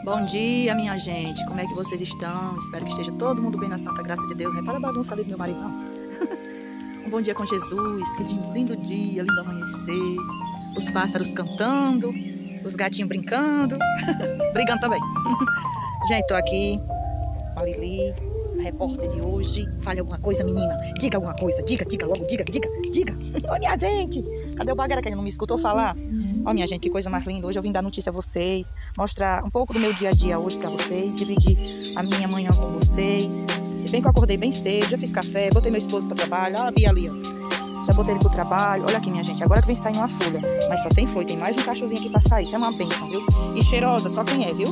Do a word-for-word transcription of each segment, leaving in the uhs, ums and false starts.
Bom dia, minha gente. Como é que vocês estão? Espero que esteja todo mundo bem na santa graça de Deus. Repara a bagunça ali do meu marido, não. Um bom dia com Jesus. Que lindo dia, lindo amanhecer. Os pássaros cantando, os gatinhos brincando, brigando também. Gente, tô aqui com a Lili, a repórter de hoje. Fale alguma coisa, menina. Diga alguma coisa. Diga, diga logo. Diga, diga, diga. Ô, minha gente. Cadê o Bagara que ainda não me escutou falar? Ó, minha gente, que coisa mais linda. Hoje eu vim dar notícia a vocês, mostrar um pouco do meu dia a dia hoje pra vocês, dividir a minha manhã com vocês. Se bem que eu acordei bem cedo, já fiz café, botei meu esposo pra trabalho. Olha a Bia ali, ó. Já botei ele pro trabalho. Olha aqui, minha gente, agora que vem saindo uma folha. Mas só tem folha, tem mais um cachozinho aqui pra sair. Isso é uma bênção, viu? E cheirosa, só quem é, viu?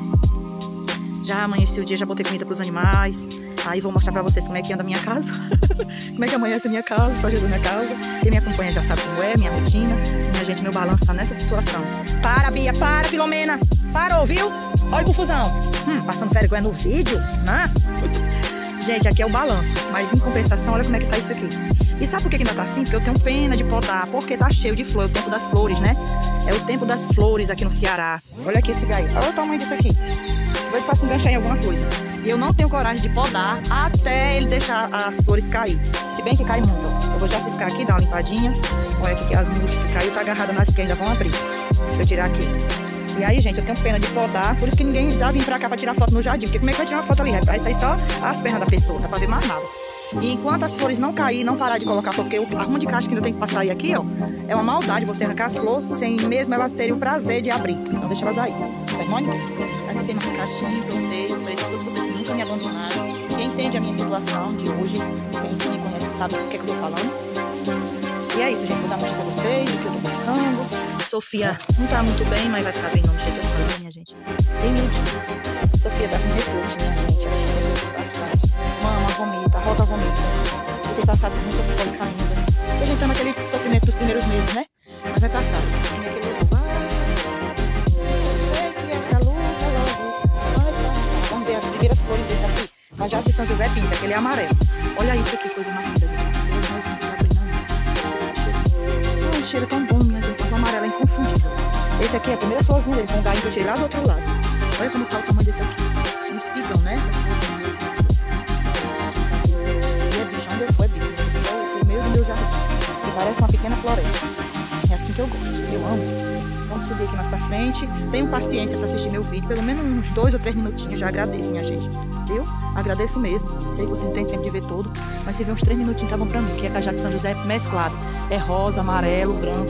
Já amanheceu o dia, já botei comida pros animais. Aí vou mostrar pra vocês como é que anda a minha casa. Como é que amanhece a minha casa, só Jesus na casa. Quem me acompanha já sabe como é, minha rotina. Minha gente, meu balanço tá nessa situação. Para, Bia, para, Filomena. Parou, viu? Olha confusão. Hum, passando vergonha no vídeo, né? Gente, aqui é o balanço. Mas em compensação, olha como é que tá isso aqui. E sabe por que ainda tá assim? Porque eu tenho pena de podar. Porque tá cheio de flor, é o tempo das flores, né? É o tempo das flores aqui no Ceará. Olha aqui esse gai. Olha o tamanho disso aqui. Doido pra se enganchar em alguma coisa. E eu não tenho coragem de podar até ele deixar as flores cair. Se bem que cai muito. Eu vou já ciscar aqui, dar uma limpadinha. Olha aqui que as murchas que caiu tá agarrada nas que ainda vão abrir. Deixa eu tirar aqui. E aí, gente, eu tenho pena de podar. Por isso que ninguém dá vir pra cá pra tirar foto no jardim. Porque como é que vai tirar uma foto ali? Vai sair só as pernas da pessoa. Não dá pra ver mais nada. E enquanto as flores não cair, não parar de colocar flor, porque o arrumo de caixa que ainda tem que passar aí aqui, ó, é uma maldade você arrancar as flores sem mesmo elas terem o prazer de abrir. Então deixa elas aí. Tá, Mônica? Aqui tem uma caixinha pra vocês, ofereço a todos vocês que nunca me abandonaram. Quem entende a minha situação de hoje, quem me conhece sabe o que é que eu tô falando. E é isso, gente. Vou dar notícia a vocês do que eu tô pensando. Sofia não tá muito bem, mas vai ficar bem, não. Não sei se eu falei, minha gente. Bem miudinho. Sofia tá com refluxo, minha gente. Acho que resolveu bastante. Mama, vomita, rota, vomita. Eu tenho passado por muitas cólicas ainda. Tô juntando aquele sofrimento dos primeiros meses, né? Mas vai passar. Como é que ele vai? Eu sei que essa luta logo vai passar. Vamos ver as primeiras flores desse aqui. Cajado de São José Pinta, aquele é amarelo. Olha isso aqui, coisa mais linda. Não se abre, não. Ai, cheiro tão bom, minha gente. O amarelo é inconfundível. Esse aqui é a primeira florzinha dele. Vão dar que eu tirei lá do outro lado. Olha como tá o tamanho desse aqui. Um espigão, né? Essas florzinhas. E é bicho, onde eu for é bicho. É o meio do meu jardim. E parece uma pequena floresta. É assim que eu gosto. Eu amo. Vamos subir aqui mais pra frente. Tenham paciência pra assistir meu vídeo. Pelo menos uns dois ou três minutinhos. Já agradeço, minha gente. Viu? Agradeço mesmo. Sei que você não tem tempo de ver todo. Mas se ver uns três minutinhos, tá bom pra mim. Que é cajado de São José mesclado. É rosa, amarelo, branco.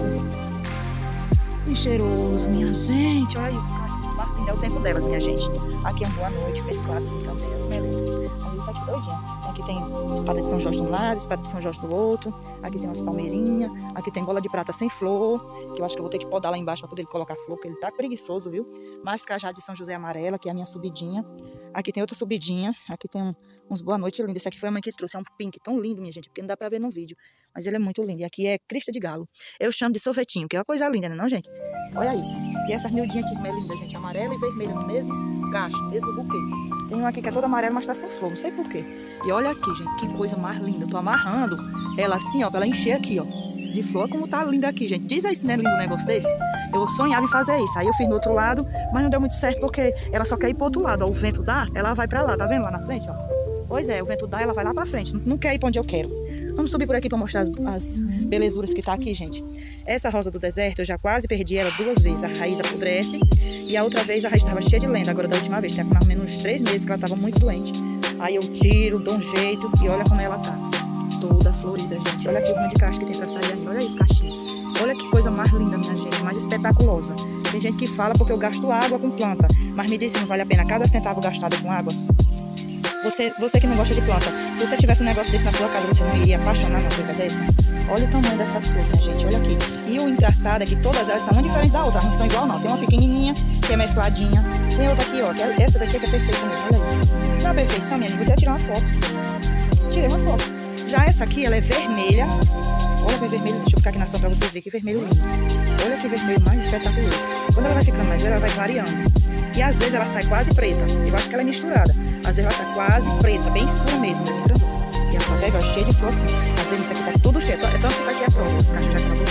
E cheiroso, minha gente. Olha aí, os cachorros barquinhos. É o tempo delas, minha gente. Aqui é uma boa noite, mesclado assim também. Aí tá aqui doidinha. Aqui tem espada de São Jorge de um lado, espada de São Jorge do outro. Aqui tem umas palmeirinhas. Aqui tem bola de prata sem flor, que eu acho que eu vou ter que podar lá embaixo para poder colocar flor, porque ele tá preguiçoso, viu? Mais cajado de São José amarela, que é a minha subidinha. Aqui tem outra subidinha. Aqui tem um, uns boa noite lindos. Esse aqui foi a mãe que trouxe. É um pink tão lindo, minha gente, porque não dá pra ver no vídeo. Mas ele é muito lindo. E aqui é crista de galo. Eu chamo de sorvetinho, que é uma coisa linda, né não, gente? Olha isso. E essas miudinhas aqui como é linda, gente. Amarela e vermelha no mesmo cacho, no mesmo buquê. Tem um aqui que é todo amarelo, mas tá sem flor. Não sei porquê. E olha aqui, gente. Que coisa mais linda. Eu tô amarrando ela assim, ó, pra ela encher aqui, ó. De flor, como tá linda aqui, gente. Diz aí se não é lindo um negócio desse. Eu sonhava em fazer isso. Aí eu fiz no outro lado, mas não deu muito certo porque ela só quer ir pro outro lado. Ó, o vento dá, ela vai pra lá. Tá vendo lá na frente, ó? Pois é, o vento dá, ela vai lá pra frente. Não quer ir pra onde eu quero. Vamos subir por aqui pra mostrar as, as belezuras que tá aqui, gente. Essa rosa do deserto, eu já quase perdi ela duas vezes. A raiz apodrece e a outra vez a raiz tava cheia de lenda. Agora da última vez, tem mais ou menos uns três meses que ela tava muito doente. Aí eu tiro, dou um jeito e olha como ela tá. Toda florida, gente. Olha aqui o ramo de caixa que tem pra sair ali. Olha isso, caixinha. Olha que coisa mais linda, minha gente. Mais espetaculosa. Tem gente que fala porque eu gasto água com planta. Mas me diz se não vale a pena cada centavo gastado com água. Você, você que não gosta de planta, se você tivesse um negócio desse na sua casa, você não iria apaixonar numa coisa dessa? Olha o tamanho dessas flores, minha gente. Olha aqui. E o engraçado é que todas elas são uma diferente da outra. Não são igual, não. Tem uma pequenininha, que é mescladinha. Tem outra aqui, ó. Que é, essa daqui é que é perfeita mesmo. Olha isso. Isso é uma perfeição, minha amiga. Vou até tirar uma foto. Tirei uma foto. Já essa aqui, ela é vermelha. Olha que vermelho, deixa eu ficar aqui na sombra pra vocês verem que vermelho lindo. Olha que vermelho mais espetaculoso. Quando ela vai ficando mais velha, ela vai variando. E às vezes ela sai quase preta. Eu acho que ela é misturada. Às vezes ela sai quase preta, bem escura mesmo, bem grandona. E ela só pega, ó, cheia de flor assim. Às vezes isso aqui tá tudo cheio. É tanto que tá aqui a prova, os cachos já acabou.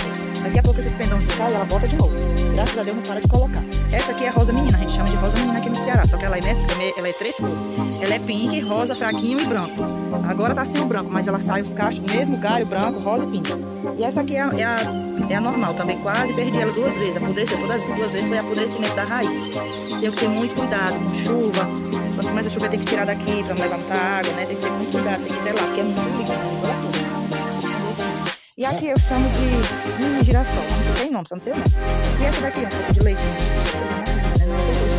Daqui a pouco esses pendãozinhos caem e ela bota de novo. Graças a Deus não para de colocar. Essa aqui é a rosa menina, a gente chama de rosa menina aqui no Ceará. Só que ela é mescla, ela é três cores. Ela é pink, rosa, fraquinho e branco. Agora tá sem o branco, mas ela sai os cachos, mesmo galho, branco, rosa e pink. E essa aqui é a, é a, é a normal também. Quase perdi ela duas vezes. Apodreceu todas as duas vezes, foi apodrecimento da raiz. Tem que ter muito cuidado com chuva. Quando começa a chover tem que tirar daqui pra não levar muita água, né? Tem que ter muito cuidado, tem que zelar, porque é muito líquido. E aqui eu chamo de mini girassol, não tem nome, só não sei o nome. E essa daqui é um pouco de leite, gente. Amo,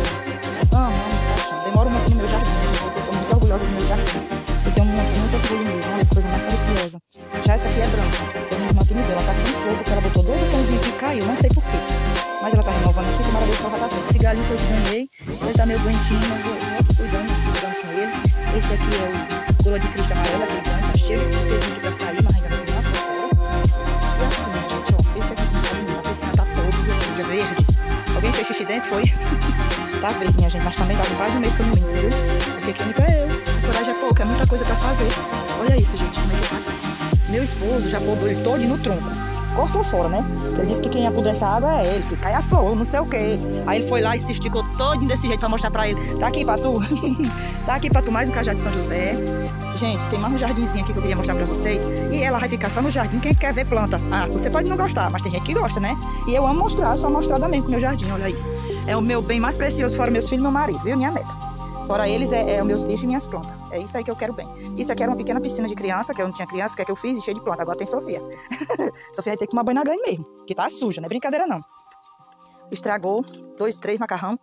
amo de paixão. Demoro muito no meu jardim, gente. Eu sou muito orgulhosa do meu jardim. Eu tenho muito, muito orgulho mesmo, olha que coisa mais preciosa. Já essa aqui é branca, que a minha irmã que me deu. Ela tá sem flor, porque ela botou dois botãozinhos que caiu, não sei porquê. Mas ela tá renovando aqui, tomara Deus que ela vai dar tudo. Esse galinho foi que ganhei, ele tá meio doentinho, mas eu vou cuidando, cuidando com ele. Esse aqui é o coroa de Cristo amarelo, aquele branco, tá cheio de pezinho aqui pra sair, mas ainda não tem nada. E assim, gente, ó, esse aqui tá a piscina tá podre, assim, de verde. Alguém fez xixi dentro, foi? Tá verde, minha gente, mas também dá quase um mês que eu não limpo, viu? Porque quem limpa é eu, a coragem é pouca, é muita coisa pra fazer. Olha isso, gente, como é que tá. Meu esposo já podou ele todo no tronco. Cortou fora, né? Ele disse que quem apodrece a água é ele, que cai a flor, não sei o quê. Aí ele foi lá e se esticou todo desse jeito pra mostrar pra ele. Tá aqui pra tu. Tá aqui pra tu mais um cajá de São José. Gente, tem mais um jardinzinho aqui que eu queria mostrar pra vocês. E ela vai ficar só no jardim, quem quer ver planta. Ah, você pode não gostar, mas tem gente que gosta, né? E eu amo mostrar, só mostrar também pro meu jardim, olha isso. É o meu bem mais precioso, fora meus filhos e meu marido, viu? Minha neta. Fora eles, é, é os meus bichos e minhas plantas. É isso aí que eu quero bem. Isso aqui era uma pequena piscina de criança, que eu não tinha criança, que é que eu fiz, e cheio de planta. Agora tem Sofia. Sofia vai ter que tomar banho na grande mesmo, que tá suja, não é brincadeira não. Estragou dois, três macarrão.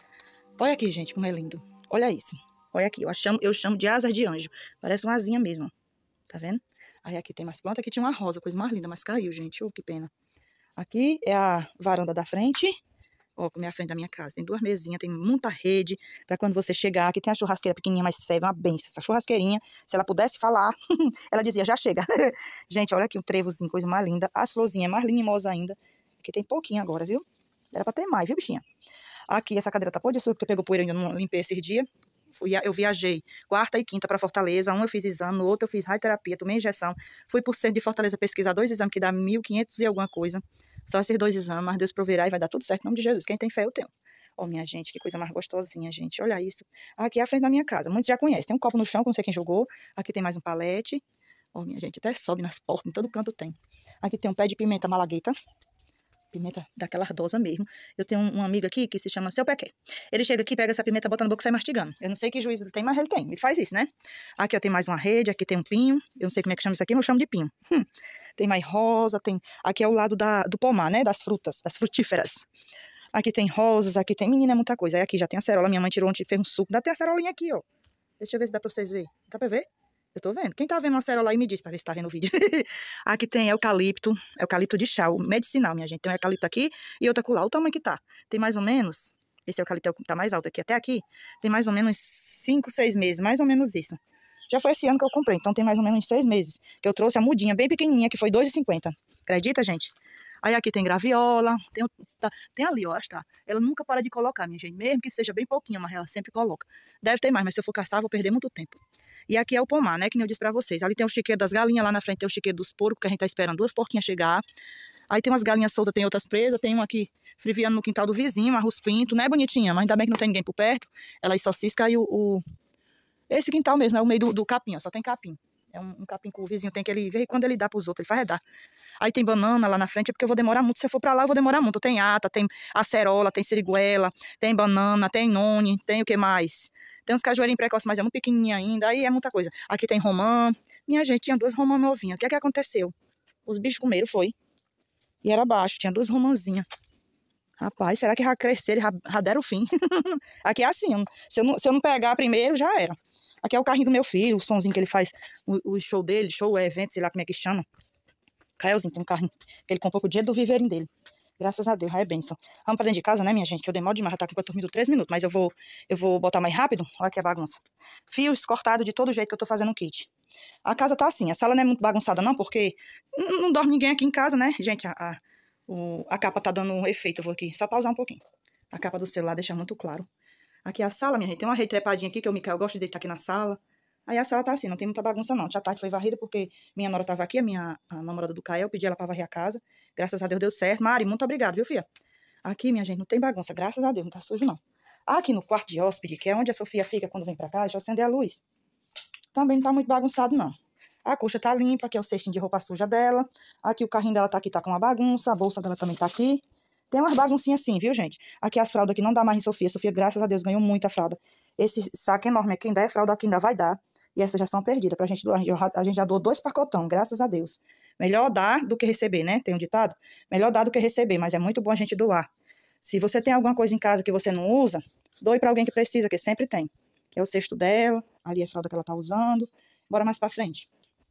Olha aqui, gente, como é lindo. Olha isso. Olha aqui, eu chamo, eu chamo de asas de anjo. Parece uma asinha mesmo. Tá vendo? Aí aqui tem mais planta. Aqui tinha uma rosa, coisa mais linda, mas caiu, gente. Oh, que pena. Aqui é a varanda da frente. Ó, como é a frente da minha casa. Tem duas mesinhas, tem muita rede para quando você chegar. Aqui tem a churrasqueira pequenininha, mas serve uma benção. Essa churrasqueirinha, se ela pudesse falar, ela dizia, já chega. Gente, olha aqui um trevozinho, coisa mais linda. As florzinhas mais mimosas ainda. Aqui tem pouquinho agora, viu? Era pra ter mais, viu, bichinha? Aqui essa cadeira tá podre de sujo, porque pegou poeira, ainda não limpei esses dias. Eu viajei quarta e quinta para Fortaleza. Um eu fiz exame, no outro eu fiz radioterapia, tomei injeção. Fui pro centro de Fortaleza pesquisar dois exames que dá mil e quinhentos e alguma coisa. Só esses dois exames, mas Deus proverá e vai dar tudo certo em nome de Jesus. Quem tem fé, eu tenho. Ó, minha gente, que coisa mais gostosinha, gente. Olha isso. Aqui é a frente da minha casa. Muitos já conhecem. Tem um copo no chão, que não sei quem jogou. Aqui tem mais um palete. Ó, minha gente, até sobe nas portas, em todo canto tem. Aqui tem um pé de pimenta malagueta. Pimenta daquela ardosa mesmo. Eu tenho uma amiga aqui que se chama Seu Pequé. Ele chega aqui, pega essa pimenta, bota na boca e sai mastigando. Eu não sei que juízo ele tem, mas ele tem. Ele faz isso, né? Aqui ó, tem mais uma rede, aqui tem um pinho. Eu não sei como é que chama isso aqui, mas eu chamo de pinho. Hum. Tem mais rosa, tem... Aqui é o lado da, do pomar, né? Das frutas, das frutíferas. Aqui tem rosas, aqui tem... Menina, é muita coisa. Aí aqui já tem a acerola. Minha mãe tirou ontem e fez um suco. Dá até a acerolinha aqui, ó. Deixa eu ver se dá pra vocês verem. Dá pra ver? Eu tô vendo. Quem tá vendo uma acerola aí me diz pra ver se tá vendo o vídeo. Aqui tem eucalipto, eucalipto de chá, o medicinal, minha gente. Tem um eucalipto aqui e outra acolá. O tamanho que tá. Tem mais ou menos, esse eucalipto tá mais alto aqui, até aqui, tem mais ou menos cinco, seis meses, mais ou menos isso. Já foi esse ano que eu comprei, então tem mais ou menos seis meses. Que eu trouxe a mudinha bem pequenininha, que foi dois e cinquenta. Acredita, gente? Aí aqui tem graviola, tem, tá, tem ali, ó, tá. Ela nunca para de colocar, minha gente. Mesmo que seja bem pouquinho, mas ela sempre coloca. Deve ter mais, mas se eu for caçar, vou perder muito tempo. E aqui é o pomar, né, que nem eu disse pra vocês. Ali tem o chiqueiro das galinhas, lá na frente tem o chiqueiro dos porcos, que a gente tá esperando duas porquinhas chegar. Aí tem umas galinhas soltas, tem outras presas. Tem uma aqui friviando no quintal do vizinho, uma ruspinto, né, bonitinha. Mas ainda bem que não tem ninguém por perto. Ela só cisca aí o, o... Esse quintal mesmo, é o meio do, do capim, ó, só tem capim. É um, um capim que o vizinho tem que ele ver, e quando ele dá pros outros, ele faz redar. Aí tem banana lá na frente, é porque eu vou demorar muito. Se eu for pra lá, eu vou demorar muito. Tem ata, tem acerola, tem siriguela, tem banana, tem noni, tem o que mais? Tem uns cajueirinhos precoces, mas é muito pequenininho ainda. Aí é muita coisa. Aqui tem romã. Minha gente, tinha duas romãs novinhas. O que é que aconteceu? Os bichos comeram, foi. E era baixo, tinha duas romãzinhas. Rapaz, será que já cresceram, já, já deram o fim? Aqui é assim, se eu, não, se eu não pegar primeiro, já era. Aqui é o carrinho do meu filho, o sonzinho que ele faz, o, o show dele, show, é evento, sei lá como é que chama. Caelzinho, tem um carrinho que ele comprou com o dinheiro do viveirinho dele. Graças a Deus, já é bênção. Vamos pra dentro de casa, né, minha gente? Que eu demoro demais, já tá com quatro minutos, três minutos. Mas eu vou, eu vou botar mais rápido. Olha que é bagunça. Fios cortados de todo jeito que eu tô fazendo um kit. A casa tá assim. A sala não é muito bagunçada, não, porque não, não dorme ninguém aqui em casa, né? Gente, a, a, o, a capa tá dando um efeito. Eu vou aqui só pausar um pouquinho. A capa do celular deixa muito claro. Aqui é a sala, minha gente. Tem uma rede trepadinha aqui que eu, eu gosto de deitar aqui na sala. Aí a sala tá assim, não tem muita bagunça não. Tia Tati foi varrida porque minha nora tava aqui, a minha a namorada do Caio, eu pedi ela pra varrer a casa. Graças a Deus deu certo. Mari, muito obrigada, viu, filha? Aqui, minha gente, não tem bagunça, graças a Deus, não tá sujo não. Aqui no quarto de hóspede, que é onde a Sofia fica quando vem pra cá, deixa eu acender a luz. Também não tá muito bagunçado não. A coxa tá limpa, aqui é o cestinho de roupa suja dela. Aqui o carrinho dela tá aqui, tá com uma bagunça, a bolsa dela também tá aqui. Tem umas baguncinhas assim, viu, gente? Aqui as fraldas aqui não dá mais em Sofia. Sofia, graças a Deus, ganhou muita fralda. Esse saco enorme aqui ainda é fralda, aqui ainda vai dar. E essas já são perdidas pra gente doar. A gente já doou dois pacotão, graças a Deus. Melhor dar do que receber, né? Tem um ditado? Melhor dar do que receber, mas é muito bom a gente doar. Se você tem alguma coisa em casa que você não usa, doe pra alguém que precisa, que sempre tem. Que é o cesto dela, ali é a fralda que ela tá usando. Bora mais pra frente.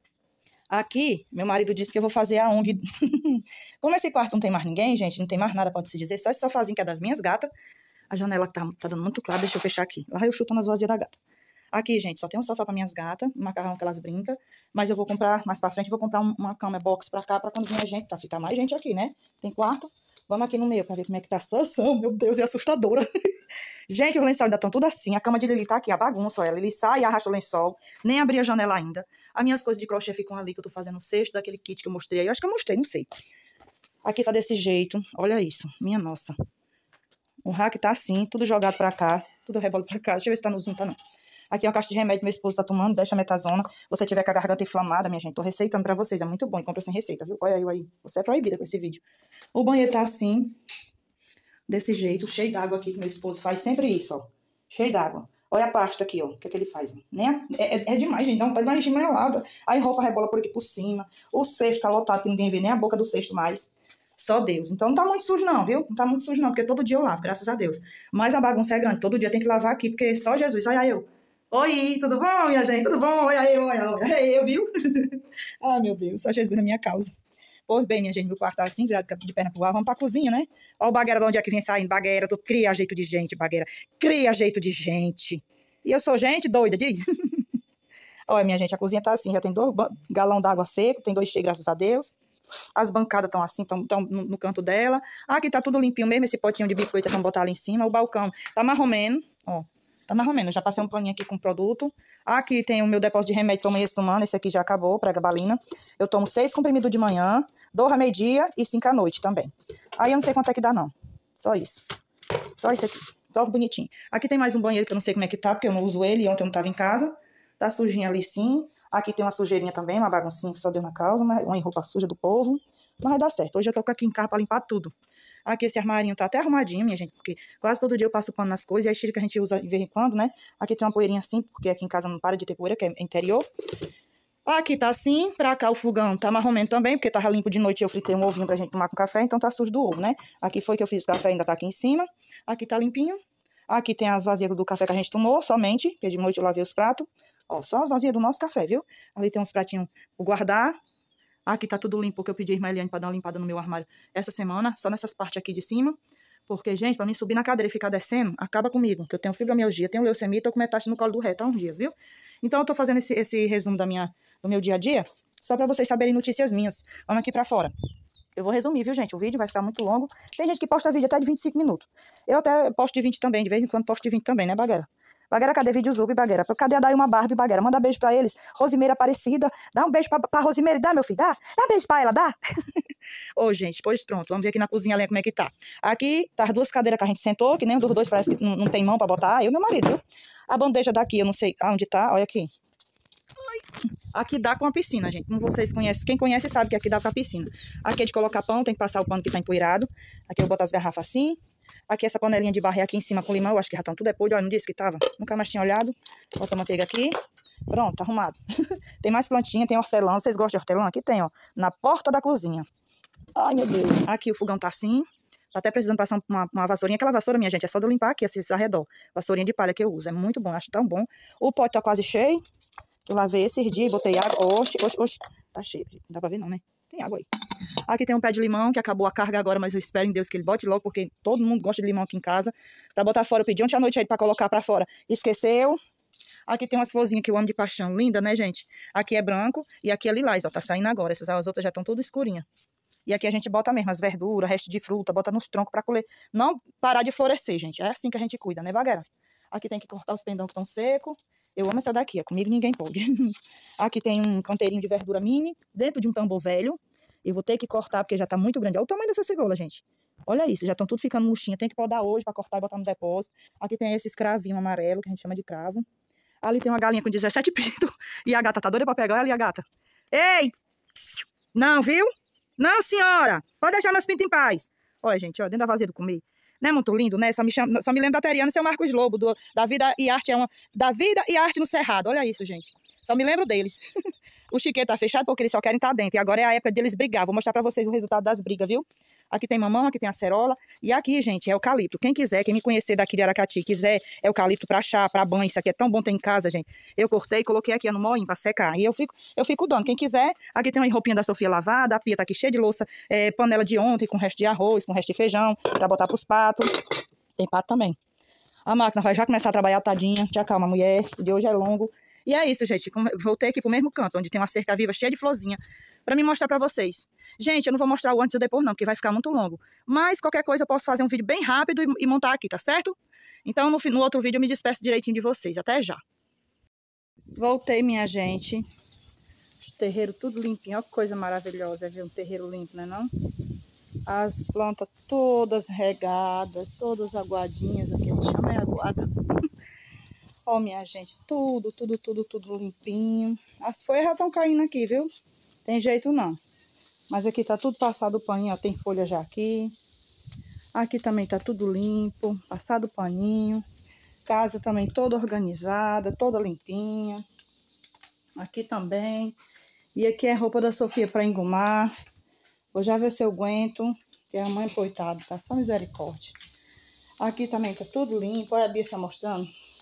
Aqui, meu marido disse que eu vou fazer a O N G. Como esse quarto não tem mais ninguém, gente, não tem mais nada, pode-se dizer, só esse sofazinho que é das minhas gatas. A janela tá, tá dando muito claro, deixa eu fechar aqui. Lá eu chuto nas vazias da gata. Aqui, gente, só tem um sofá para minhas gatas, um macarrão que elas brincam. Mas eu vou comprar, mais pra frente, eu vou comprar um, uma cama box pra cá, pra quando vier gente, pra ficar mais gente aqui, né? Tem quarto. Vamos aqui no meio pra ver como é que tá a situação. Meu Deus, é assustadora. Gente, o lençol ainda estão tudo assim. A cama de Lili tá aqui, a bagunça, ó. Ela, ele sai e arrasta o lençol. Nem abri a janela ainda. As minhas coisas de crochê ficam ali, que eu tô fazendo o cesto daquele kit que eu mostrei aí. Eu acho que eu mostrei, não sei. Aqui tá desse jeito. Olha isso. Minha nossa. O rack tá assim, tudo jogado pra cá. Tudo rebolo pra cá. Deixa eu ver se tá no zoom, tá não. Aqui é uma caixa de remédio que meu esposo tá tomando, deixa metazona. Você tiver com a garganta inflamada, minha gente, tô receitando pra vocês. É muito bom. E compra sem receita, viu? Olha aí, olha aí. Você é proibida com esse vídeo. O banheiro tá assim. Desse jeito, cheio d'água aqui, que meu esposo faz sempre isso, ó. Cheio d'água. Olha a pasta aqui, ó. O que é que ele faz? Né? É, é, é demais, gente. Dá um pé de uma enchimelada. Aí roupa rebola por aqui por cima. O cesto tá lotado, que ninguém vê nem a boca do cesto mais. Só Deus. Então não tá muito sujo não, viu? Não tá muito sujo não, porque todo dia eu lavo, graças a Deus. Mas a bagunça é grande. Todo dia tem que lavar aqui, porque só Jesus. Olha eu. Oi, tudo bom, minha gente? Tudo bom? Olha eu, olha eu. Olha eu, viu? Ai, meu Deus. Só Jesus na minha causa. Pois bem, minha gente, meu quarto tá assim, virado de perna pro ar. Vamos pra cozinha, né? Olha o bagueira de onde é que vem saindo. Bagueira, tu cria jeito de gente, bagueira. Cria jeito de gente. E eu sou gente doida, diz. Olha, minha gente, a cozinha tá assim. Já tem dois galão d'água seco, tem dois cheios, graças a Deus. As bancadas estão assim, estão no, no canto dela. Aqui tá tudo limpinho mesmo, esse potinho de biscoito, vamos botar ali em cima. O balcão tá mais ou menos, ó. Tá mais ou menos, já passei um paninho aqui com produto. Aqui tem o meu depósito de remédio que eu amanhã tomando. Esse aqui já acabou, pregabalina. Eu tomo seis comprimidos de manhã, dois a meio-dia e cinco à noite também. Aí eu não sei quanto é que dá, não. Só isso. Só isso aqui. Só bonitinho. Aqui tem mais um banheiro que eu não sei como é que tá, porque eu não uso ele. Ontem eu não tava em casa. Tá sujinho ali sim. Aqui tem uma sujeirinha também, uma baguncinha que só deu na causa. Uma, uma roupa suja do povo. Mas vai dar certo. Hoje eu tô aqui em casa pra limpar tudo. Aqui esse armarinho tá até arrumadinho, minha gente, porque quase todo dia eu passo pano nas coisas, e a estira que a gente usa de vez em quando, né? Aqui tem uma poeirinha assim, porque aqui em casa não para de ter poeira, que é interior. Aqui tá assim, pra cá o fogão tá marromeno também, porque tava limpo de noite e eu fritei um ovinho pra gente tomar com café, então tá sujo do ovo, né? Aqui foi que eu fiz o café, ainda tá aqui em cima. Aqui tá limpinho. Aqui tem as vasilhas do café que a gente tomou, somente, porque de noite eu lavei os pratos. Ó, só as vasilhas do nosso café, viu? Ali tem uns pratinhos pra guardar. Aqui tá tudo limpo, porque eu pedi a Irma Eliane pra dar uma limpada no meu armário essa semana, só nessas partes aqui de cima. Porque, gente, pra mim subir na cadeira e ficar descendo, acaba comigo. Porque eu tenho fibromialgia, tenho leucemia, tô com metástase no colo do reto há uns dias, viu? Então eu tô fazendo esse, esse resumo da minha, do meu dia a dia, só pra vocês saberem notícias minhas. Vamos aqui pra fora. Eu vou resumir, viu, gente? O vídeo vai ficar muito longo. Tem gente que posta vídeo até de vinte e cinco minutos. Eu até posto de vinte também, de vez em quando posto de vinte também, né, Bagueira? Bagueira, cadê vídeo Zub, Bagueira? Cadê a Dailma Barbie, Bagueira? Manda beijo pra eles. Rosimeira Aparecida. Dá um beijo pra, pra Rosimeira. Dá, meu filho, dá. Dá um beijo pra ela, dá. Ô, gente, pois pronto. Vamos ver aqui na cozinha ali como é que tá. Aqui tá as duas cadeiras que a gente sentou, que nem um dos dois parece que não, não tem mão pra botar. Eu e meu marido, viu? A bandeja daqui, eu não sei aonde tá. Olha aqui. Aqui dá com a piscina, gente. Como vocês conhecem, quem conhece sabe que aqui dá com a piscina. Aqui é de colocar pão, tem que passar o pano que tá empoeirado. Aqui eu boto as garrafas assim. Aqui essa panelinha de barrer aqui em cima com limão, eu acho que já estão tudo depois. Olha, não disse que tava? Nunca mais tinha olhado. Bota a manteiga aqui. Pronto, tá arrumado. Tem mais plantinha, tem hortelã. Vocês gostam de hortelã? Aqui tem, ó. Na porta da cozinha. Ai, meu Deus. Aqui o fogão tá assim. Tá até precisando passar uma, uma vassourinha. Aquela vassoura, minha gente, é só de eu limpar aqui, esses arredor. Vassourinha de palha que eu uso. É muito bom, acho tão bom. O pote tá quase cheio. Eu lavei esses dias, botei água. Oxe, oxe, oxe. Tá cheio. Não dá pra ver não, né? Tem água aí. Aqui tem um pé de limão, que acabou a carga agora, mas eu espero em Deus que ele bote logo, porque todo mundo gosta de limão aqui em casa. Pra botar fora, eu pedi ontem à noite aí pra colocar pra fora. Esqueceu. Aqui tem umas florzinhas que eu amo de paixão. Linda, né, gente? Aqui é branco e aqui é lilás, ó. Tá saindo agora. Essas as outras já estão tudo escurinhas. E aqui a gente bota mesmo as verduras, resto de fruta, bota nos troncos pra colher. Não parar de florescer, gente. É assim que a gente cuida, né, Bagueira? Aqui tem que cortar os pendão que estão secos. Eu amo essa daqui, ó. Comigo ninguém pode. Aqui tem um canteirinho de verdura mini, dentro de um tambor velho. Eu vou ter que cortar, porque já tá muito grande. Olha o tamanho dessa cebola, gente. Olha isso, já estão tudo ficando murchinha. Tem que podar hoje para cortar e botar no depósito. Aqui tem esse cravinho amarelo, que a gente chama de cravo. Ali tem uma galinha com dezessete pintos. E a gata tá doida pra pegar. Olha ali a gata. Ei! Psiu. Não, viu? Não, senhora! Pode deixar meus pintos em paz. Olha, gente, ó, dentro da vazia do comer. Não é muito lindo, né? Só me, chama, só me lembro da Teriana e seu Marcos Lobo, do, da Vida e Arte é uma. Da Vida e Arte no Cerrado. Olha isso, gente. Só me lembro deles. O chiqueiro tá fechado porque eles só querem estar dentro. E agora é a época deles brigar. Vou mostrar pra vocês o resultado das brigas, viu? Aqui tem mamão, aqui tem acerola. E aqui, gente, é eucalipto. Quem quiser, quem me conhecer daqui de Aracati, quiser eucalipto pra chá, pra banho, isso aqui é tão bom ter em casa, gente. Eu cortei, coloquei aqui no moinho pra secar. E eu fico, eu fico dando. Quem quiser, aqui tem uma roupinha da Sofia lavada. A pia tá aqui cheia de louça, é, panela de ontem com resto de arroz, com resto de feijão, pra botar pros patos. Tem pato também. A máquina vai já começar a trabalhar, tadinha. Já calma, mulher. O de hoje é longo. E é isso, gente. Voltei aqui pro mesmo canto, onde tem uma cerca viva cheia de florzinha, pra me mostrar pra vocês. Gente, eu não vou mostrar o antes e o depois não, porque vai ficar muito longo. Mas qualquer coisa eu posso fazer um vídeo bem rápido e, e montar aqui, tá certo? Então no, no outro vídeo eu me despeço direitinho de vocês. Até já. Voltei, minha gente. O terreiro tudo limpinho. Olha que coisa maravilhosa, é ver um terreiro limpo, né não? As plantas todas regadas, todas aguadinhas. Aqui a gente chama é aguada. Ó, minha gente, tudo, tudo, tudo, tudo limpinho. As folhas já estão caindo aqui, viu? Tem jeito não. Mas aqui tá tudo passado o paninho, ó. Tem folha já aqui. Aqui também tá tudo limpo, passado o paninho. Casa também toda organizada, toda limpinha. Aqui também. E aqui é roupa da Sofia para engomar. Vou já ver se eu aguento. Que a mãe, coitada, tá só misericórdia. Aqui também tá tudo limpo. Olha a Bia se mostrando.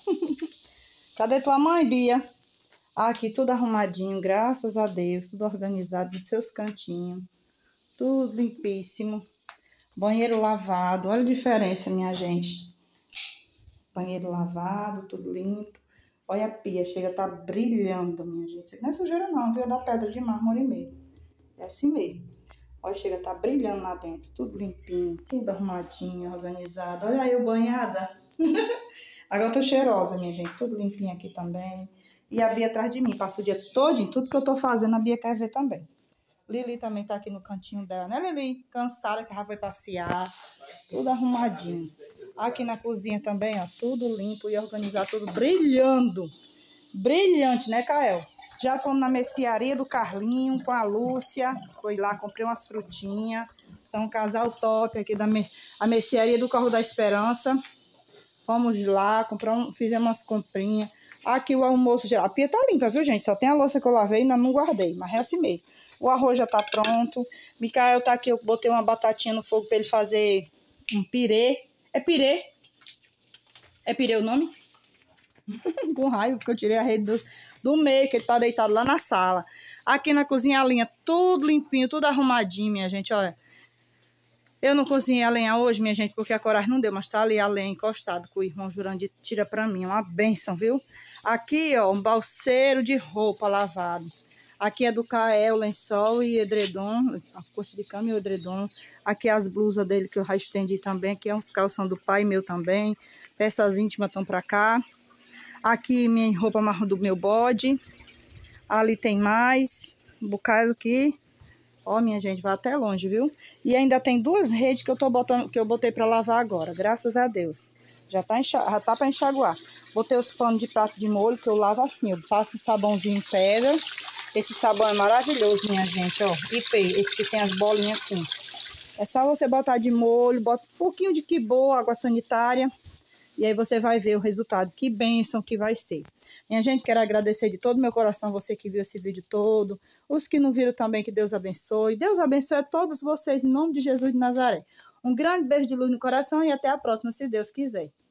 Cadê tua mãe, Bia? Aqui tudo arrumadinho, graças a Deus. Tudo organizado nos seus cantinhos. Tudo limpíssimo. Banheiro lavado. Olha a diferença, minha gente. Banheiro lavado, tudo limpo. Olha a pia, chega a tá brilhando, minha gente. Isso aqui não é sujeira não, viu? É da pedra de mármore mesmo. É assim mesmo. Olha, chega a tá brilhando lá dentro. Tudo limpinho, tudo arrumadinho, organizado. Olha aí eu banhada. Agora eu tô cheirosa, minha gente. Tudo limpinho aqui também. E a Bia atrás de mim. Passa o dia todo em tudo que eu tô fazendo, a Bia quer ver também. Lili também tá aqui no cantinho dela, né, Lili? Cansada, que já foi passear. Tudo arrumadinho. Aqui na cozinha também, ó. Tudo limpo e organizado, tudo brilhando. Brilhante, né, Kael? Já fomos na mercearia do Carlinho com a Lúcia. Foi lá, comprei umas frutinhas. São um casal top aqui da mer a mercearia do Corro da Esperança. Fomos lá, compramos, fizemos umas comprinhas. Aqui o almoço já... A pia tá limpa, viu, gente? Só tem a louça que eu lavei e ainda não guardei, mas é assim mesmo. O arroz já tá pronto. Micael tá aqui, eu botei uma batatinha no fogo pra ele fazer um pirê. É pirê? É pirê o nome? Com raiva, porque eu tirei a rede do, do meio, que ele tá deitado lá na sala. Aqui na cozinha a linha, tudo limpinho, tudo arrumadinho, minha gente, olha. Eu não cozinhei a lenha hoje, minha gente, porque a coragem não deu, mas tá ali a lenha encostado, que o irmão Jurandir tira pra mim. Uma benção, viu? Aqui, ó, um balseiro de roupa lavado. Aqui é do Kael, lençol e edredom, a coxa de cama e o edredom. Aqui é as blusas dele que eu já estendi também. Aqui é uns calção do pai meu também. Peças íntimas estão pra cá. Aqui minha roupa marrom do meu bode. Ali tem mais. Um bocado aqui. Ó, minha gente, vai até longe, viu? E ainda tem duas redes que eu tô botando, que eu botei pra lavar agora, graças a Deus. Já tá, enxa... Já tá pra enxaguar. Botei os panos de prato de molho, que eu lavo assim. Eu passo um sabãozinho em pedra. Esse sabão é maravilhoso, minha gente, ó. I P, esse que tem as bolinhas assim. É só você botar de molho, bota um pouquinho de quibo, água sanitária. E aí você vai ver o resultado. Que bênção que vai ser. Minha gente, quero agradecer de todo meu coração você que viu esse vídeo todo. Os que não viram também, que Deus abençoe. Deus abençoe a todos vocês, em nome de Jesus de Nazaré. Um grande beijo de luz no coração e até a próxima, se Deus quiser.